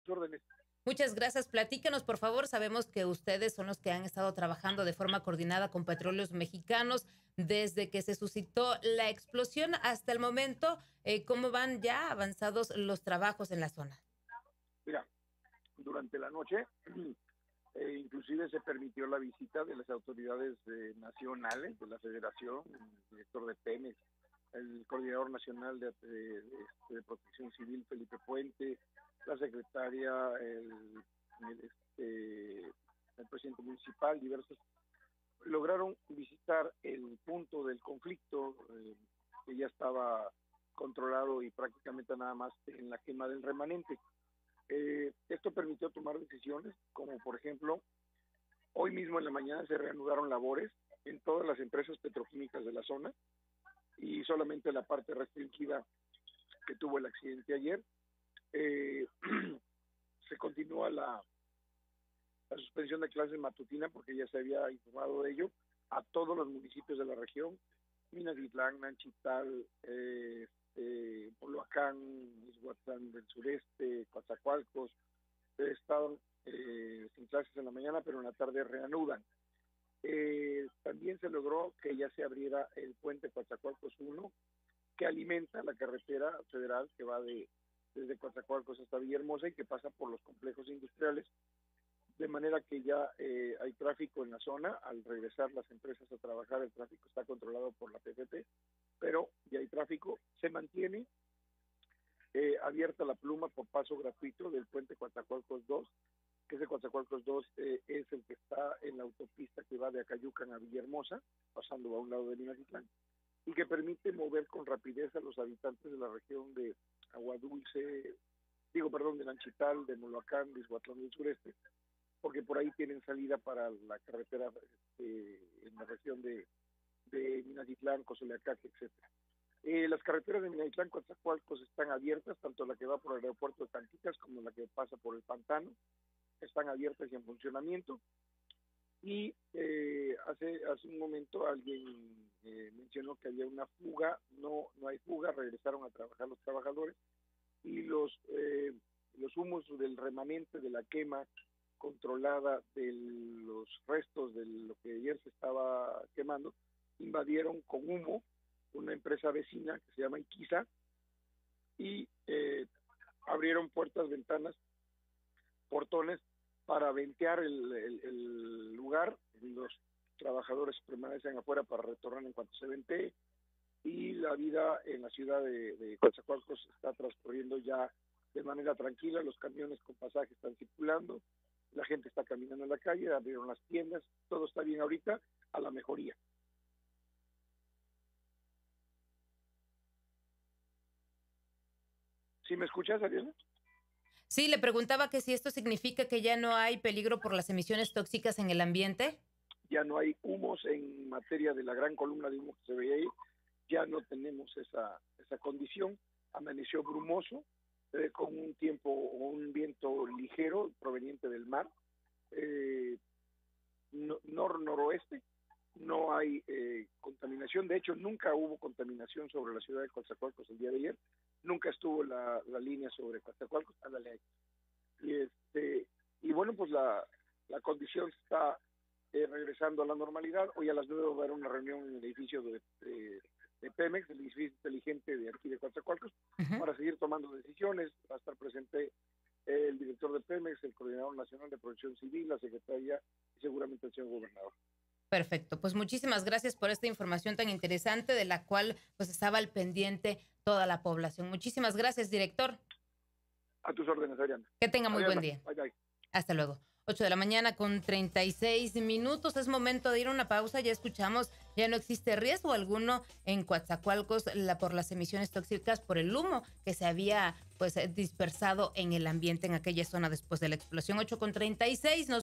sus órdenes. Muchas gracias. Platícanos, por favor. Sabemos que ustedes son los que han estado trabajando de forma coordinada con Petróleos Mexicanos desde que se suscitó la explosión hasta el momento. ¿Cómo van ya avanzados los trabajos en la zona? Mira, durante la noche, inclusive se permitió la visita de las autoridades nacionales de la Federación, el director de Pemex, el coordinador nacional de Protección Civil, Felipe Puente, la secretaria, el presidente municipal, diversos, lograron visitar el punto del conflicto, que ya estaba controlado y prácticamente nada más en la quema del remanente. Esto permitió tomar decisiones, como por ejemplo, hoy mismo en la mañana se reanudaron labores en todas las empresas petroquímicas de la zona, y solamente la parte restringida que tuvo el accidente ayer. Se continúa la suspensión de clases matutina, porque ya se había informado de ello a todos los municipios de la región: Minatitlán, Nanchital, Poloacán, Izhuatlán del sureste, Coatzacoalcos, estaban sin clases en la mañana, pero en la tarde reanudan. También se logró que ya se abriera el puente Coatzacoalcos 1, que alimenta la carretera federal que va desde Coatzacoalcos hasta Villahermosa y que pasa por los complejos industriales, de manera que ya hay tráfico en la zona. Al regresar las empresas a trabajar, el tráfico está controlado por la PFP, pero ya hay tráfico. Se mantiene abierta la pluma por paso gratuito del puente Coatzacoalcos 2, que ese Coatzacoalcos 2 es el que está en la autopista que va de Acayucan a Villahermosa, pasando a un lado de Minatitlán, y que permite mover con rapidez a los habitantes de la región de Aguadulce, de Nanchital, de Moloacán, de Izhuatlán del sureste, porque por ahí tienen salida para la carretera en la región de Minatitlán, Cozoleacaque, etcétera. Las carreteras de Minatitlán, Coatzacoalcos están abiertas, tanto la que va por el aeropuerto de Tanquitas como la que pasa por el Pantano, están abiertas y en funcionamiento. Y hace un momento alguien mencionó que había una fuga. No hay fuga, regresaron a trabajar los trabajadores, y los humos del remanente de la quema controlada de los restos de lo que ayer se estaba quemando invadieron con humo una empresa vecina que se llama Iquiza, y abrieron puertas, ventanas, portones para ventear el lugar. Los trabajadores permanecen afuera para retornar en cuanto se ventee, y la vida en la ciudad de Coatzacoalcos está transcurriendo ya de manera tranquila. Los camiones con pasaje están circulando, la gente está caminando en la calle, abrieron las tiendas, todo está bien ahorita, a la mejoría. ¿Sí me escuchas, Ariela? Sí, le preguntaba que si esto significa que ya no hay peligro por las emisiones tóxicas en el ambiente. Ya no hay humos en materia de la gran columna de humo que se veía ahí, ya no tenemos esa condición. Amaneció brumoso, con un viento ligero proveniente del mar, noroeste. No hay contaminación. De hecho, nunca hubo contaminación sobre la ciudad de Coatzacoalcos el día de ayer. Nunca estuvo la línea sobre Coatzacoalcos. Ándale ahí. Y bueno, pues la condición está regresando a la normalidad. Hoy a las 9 va a haber una reunión en el edificio de Pemex, el edificio inteligente de aquí de Coatzacoalcos, para seguir tomando decisiones. Va a estar presente el director de Pemex, el coordinador nacional de Protección Civil, la secretaria y seguramente el señor gobernador. Perfecto, pues muchísimas gracias por esta información tan interesante, de la cual pues estaba al pendiente toda la población. Muchísimas gracias, director. A tus órdenes, Ariana. Que tenga muy buen día. Bye, bye. Hasta luego. 8:36 a.m. Es momento de ir a una pausa. Ya escuchamos, ya no existe riesgo alguno en Coatzacoalcos por las emisiones tóxicas por el humo que se había pues dispersado en el ambiente en aquella zona después de la explosión. 8:36 a.m.